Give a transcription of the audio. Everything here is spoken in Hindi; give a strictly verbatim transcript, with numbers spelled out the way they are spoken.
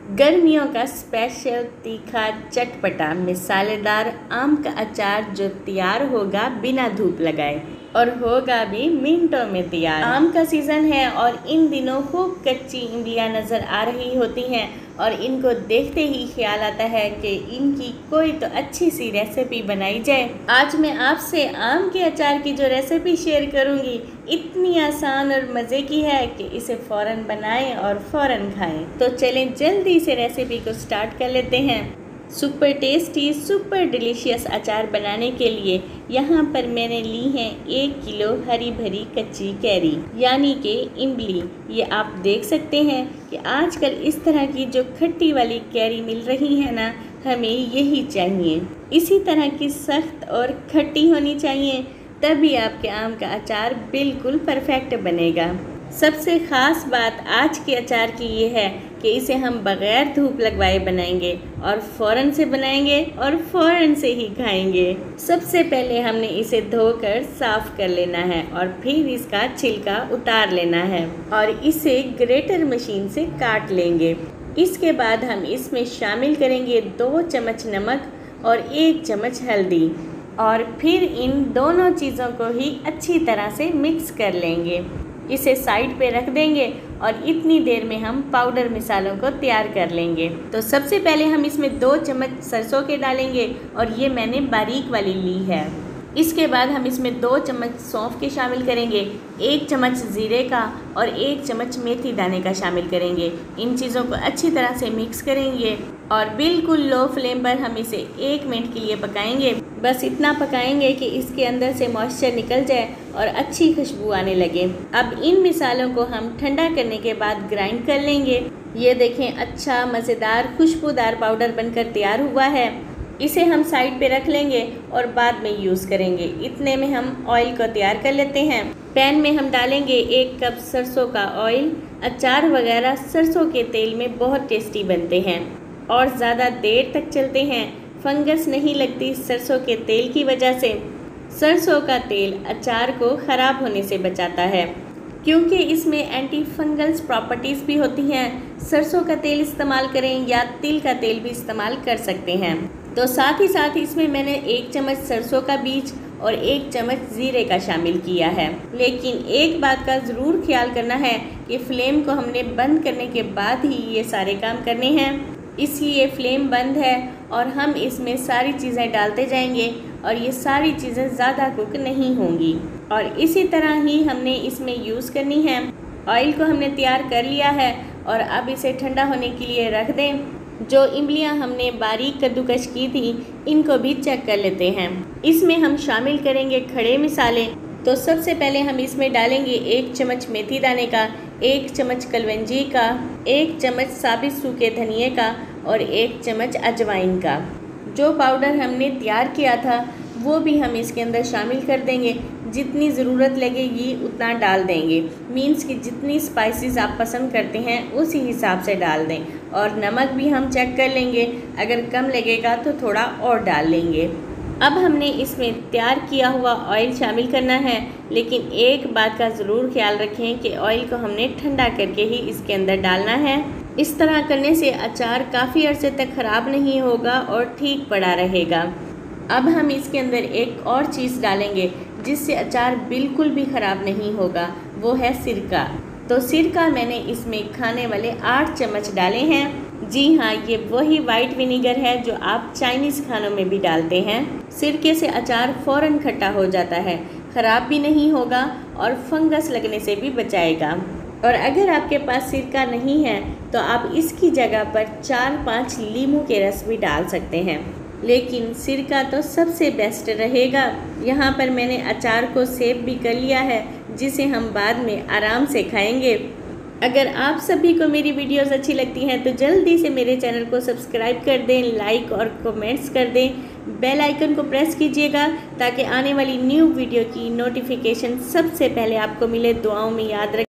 गर्मियों का स्पेशल तीखा चटपटा मिसालेदार आम का अचार जो तैयार होगा बिना धूप लगाए और होगा भी मिनटों में तैयार। आम का सीज़न है और इन दिनों खूब कच्ची इमलियाँ नज़र आ रही होती हैं और इनको देखते ही ख्याल आता है कि इनकी कोई तो अच्छी सी रेसिपी बनाई जाए। आज मैं आपसे आम के अचार की जो रेसिपी शेयर करूंगी इतनी आसान और मज़े की है कि इसे फ़ौरन बनाएं और फ़ौरन खाएं। तो चलें जल्दी से रेसिपी को स्टार्ट कर लेते हैं। सुपर टेस्टी सुपर डिलीशियस अचार बनाने के लिए यहाँ पर मैंने ली हैं एक किलो हरी भरी कच्ची कैरी यानी कि इमली। ये आप देख सकते हैं कि आजकल इस तरह की जो खट्टी वाली कैरी मिल रही है ना, हमें यही चाहिए। इसी तरह की सख्त और खट्टी होनी चाहिए, तभी आपके आम का अचार बिल्कुल परफेक्ट बनेगा। सबसे ख़ास बात आज के अचार की ये है कि इसे हम बग़ैर धूप लगवाए बनाएंगे और फ़ौरन से बनाएंगे और फ़ौरन से ही खाएंगे। सबसे पहले हमने इसे धोकर साफ़ कर लेना है और फिर इसका छिलका उतार लेना है और इसे ग्रेटर मशीन से काट लेंगे। इसके बाद हम इसमें शामिल करेंगे दो चम्मच नमक और एक चम्मच हल्दी और फिर इन दोनों चीज़ों को ही अच्छी तरह से मिक्स कर लेंगे। इसे साइड पे रख देंगे और इतनी देर में हम पाउडर मिसालों को तैयार कर लेंगे। तो सबसे पहले हम इसमें दो चम्मच सरसों के डालेंगे और ये मैंने बारीक वाली ली है। इसके बाद हम इसमें दो चम्मच सौंफ के शामिल करेंगे, एक चम्मच ज़ीरे का और एक चम्मच मेथी दाने का शामिल करेंगे। इन चीज़ों को अच्छी तरह से मिक्स करेंगे और बिल्कुल लो फ्लेम पर हम इसे एक मिनट के लिए पकाएंगे। बस इतना पकाएंगे कि इसके अंदर से मॉइस्चर निकल जाए और अच्छी खुशबू आने लगे। अब इन मिसालों को हम ठंडा करने के बाद ग्राइंड कर लेंगे। ये देखें, अच्छा मज़ेदार खुशबूदार पाउडर बनकर तैयार हुआ है। इसे हम साइड पे रख लेंगे और बाद में यूज़ करेंगे। इतने में हम ऑयल को तैयार कर लेते हैं। पैन में हम डालेंगे एक कप सरसों का ऑयल। अचार वगैरह सरसों के तेल में बहुत टेस्टी बनते हैं और ज़्यादा देर तक चलते हैं। फंगस नहीं लगती सरसों के तेल की वजह से। सरसों का तेल अचार को ख़राब होने से बचाता है क्योंकि इसमें एंटी फंगल्स प्रॉपर्टीज़ भी होती हैं। सरसों का तेल इस्तेमाल करें या तिल का तेल भी इस्तेमाल कर सकते हैं। तो साथ ही साथ इसमें मैंने एक चम्मच सरसों का बीज और एक चम्मच ज़ीरे का शामिल किया है। लेकिन एक बात का ज़रूर ख्याल करना है कि फ्लेम को हमने बंद करने के बाद ही ये सारे काम करने हैं, इसलिए फ्लेम बंद है और हम इसमें सारी चीज़ें डालते जाएंगे और ये सारी चीज़ें ज़्यादा कुक नहीं होंगी और इसी तरह ही हमने इसमें यूज़ करनी है। ऑयल को हमने तैयार कर लिया है और अब इसे ठंडा होने के लिए रख दें। जो इमलियां हमने बारीक कद्दूकश की थी इनको भी चेक कर लेते हैं। इसमें हम शामिल करेंगे खड़े मिसाले। तो सबसे पहले हम इसमें डालेंगे एक चम्मच मेथी दाने का, एक चम्मच कलवंजी का, एक चम्मच साबित सूखे धनिए का और एक चम्मच अजवाइन का। जो पाउडर हमने तैयार किया था वो भी हम इसके अंदर शामिल कर देंगे। जितनी ज़रूरत लगेगी उतना डाल देंगे। मीन्स कि जितनी स्पाइसेस आप पसंद करते हैं उसी हिसाब से डाल दें। और नमक भी हम चेक कर लेंगे, अगर कम लगेगा तो थोड़ा और डाल लेंगे। अब हमने इसमें तैयार किया हुआ ऑयल शामिल करना है, लेकिन एक बात का ज़रूर ख्याल रखें कि ऑयल को हमने ठंडा करके ही इसके अंदर डालना है। इस तरह करने से अचार काफ़ी अरसे तक ख़राब नहीं होगा और ठीक पड़ा रहेगा। अब हम इसके अंदर एक और चीज़ डालेंगे जिससे अचार बिल्कुल भी ख़राब नहीं होगा, वो है सिरका। तो सिरका मैंने इसमें खाने वाले आठ चम्मच डाले हैं। जी हाँ, ये वही वाइट विनीगर है जो आप चाइनीज़ खानों में भी डालते हैं। सिरके से अचार फ़ौरन खट्टा हो जाता है, ख़राब भी नहीं होगा और फंगस लगने से भी बचाएगा। और अगर आपके पास सिरका नहीं है तो आप इसकी जगह पर चार पाँच नींबू के रस भी डाल सकते हैं, लेकिन सिरका तो सबसे बेस्ट रहेगा। यहाँ पर मैंने अचार को सेव भी कर लिया है जिसे हम बाद में आराम से खाएंगे। अगर आप सभी को मेरी वीडियोस अच्छी लगती हैं तो जल्दी से मेरे चैनल को सब्सक्राइब कर दें, लाइक और कमेंट्स कर दें, बेल आइकन को प्रेस कीजिएगा ताकि आने वाली न्यू वीडियो की नोटिफिकेशन सबसे पहले आपको मिले। दुआओं में याद रखें।